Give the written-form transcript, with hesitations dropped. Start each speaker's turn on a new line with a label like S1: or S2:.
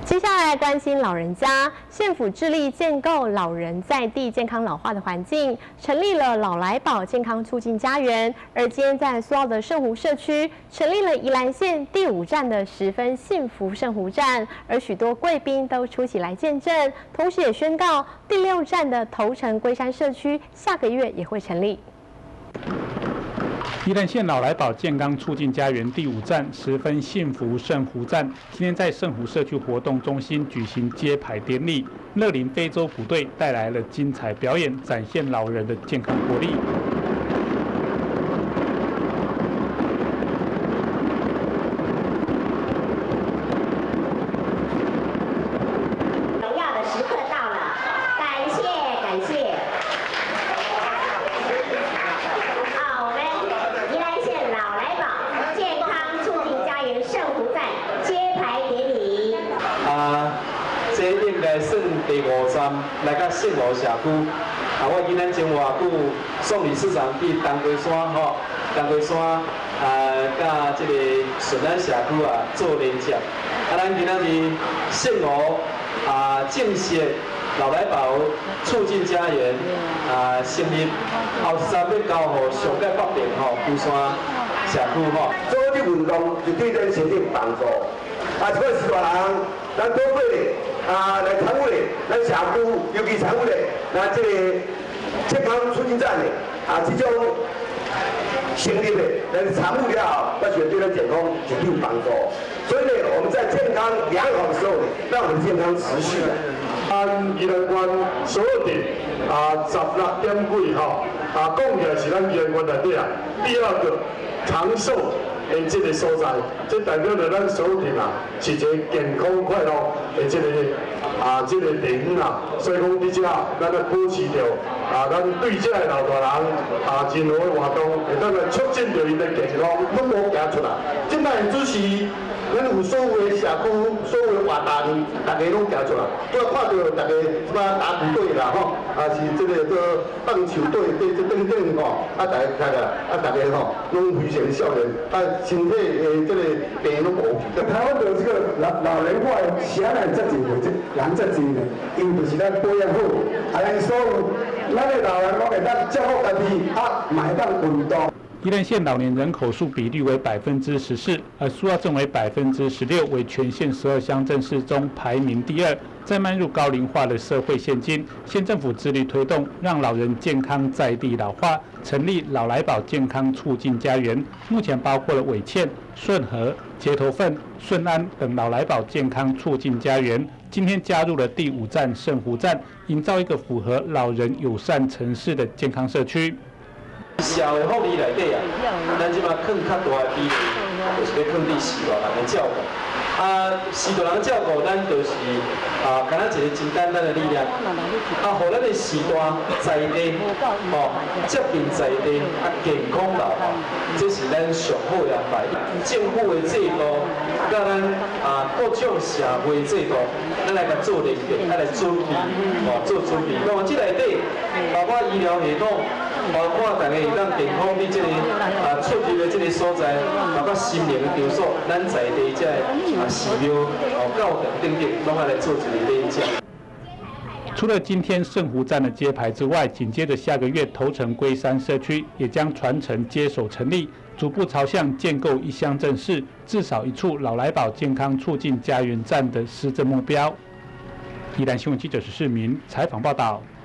S1: 接下来关心老人家，县府致力建构老人在地健康老化的环境，成立了老来保健康促进家园。而今天在苏澳的圣湖社区，成立了宜兰县第5站的十分幸福圣湖站，而许多贵宾都出席来见证，同时也宣告第6站的头城龟山社区下个月也会成立。
S2: 宜兰县老来保健康促进家园第5站十分幸福圣湖站，今天在圣湖社区活动中心举行揭牌典礼。乐龄非洲鼓队带来了精彩表演，展现老人的健康活力。
S3: 这应该算第5站来到圣湖社区。我今仔前偌久送礼市场伫东龟山吼，东龟山甲这个顺安社区做连接。咱今仔日圣湖正式老来保促进家园成立后13要交予上届北平龟山社区吼。
S4: 做这运动就对咱身体有帮助。这个是大人，咱多过来参与咱社区，尤其参与咱这个健康促进站这种成立的，咱参与了后，我觉得对咱健康绝对有帮助。所以呢，我们在健康良好的时候呢，让我们健康持续。
S5: 宜兰县所有的16点几讲起来是咱宜兰县内底第2个长寿。 这个所在，这代表着咱所有人是一个健康快乐的这个地方啦。所以讲，伫遮咱要保持着咱对遮的老大人任何的活动，会当来促进着伊的健康，拢无行出来。即摆只是咱有所有的社区、所有的活动，大家拢行出来。拄看到大家即摆打鼓队啦吼，是这个棒球队这等吼，大家看啦，大家吼拢非常少年，身体的这个病拢无。
S4: 台湾的这个老人化显然这几个人这几个，因就是咱保养好，咱所有咱的老人拢会当照顾家己，买当运动。
S2: 宜兰县老年人口数比率为14%，而苏澳镇为16%，为全县12乡镇市中排名第2。在迈入高龄化的社会现今，县政府致力推动让老人健康在地老化，成立老来保健康促进家园。目前包括了伟倩、顺和、结头份、顺安等老来保健康促进家园。今天加入了第5站圣湖站，营造一个符合老人友善城市的健康社区。
S3: 社会福利内底咱即马更较大的比例，就是要更伫视大人的照顾。视大人照顾，咱就是敢若一个真简单的理念。互咱的视大在地，接近在地，健康老化，这是咱上好的安排。政府的制度，甲咱各种社会制度，咱来甲做连结，来准备，做准备。那么这内底包括医疗系统。 包括大家会当健康伫这个出入的这个所在，包括心灵的场所，咱在地这寺庙、教堂等等，拢要来做一个连接。
S2: 除了今天圣湖站的揭牌之外，紧接着下个月头城龟山社区也将传承接手成立，逐步朝向建构1乡镇市至少1处老来保健康促进家园站的施政目标。宜兰新闻记者史世民采访报道。